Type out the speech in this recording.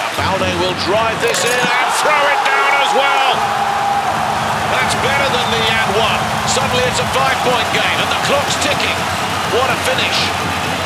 Abalde will drive this in and throw it down as well. That's better than the and one. Suddenly it's a 5-point game and the clock's ticking. What a finish.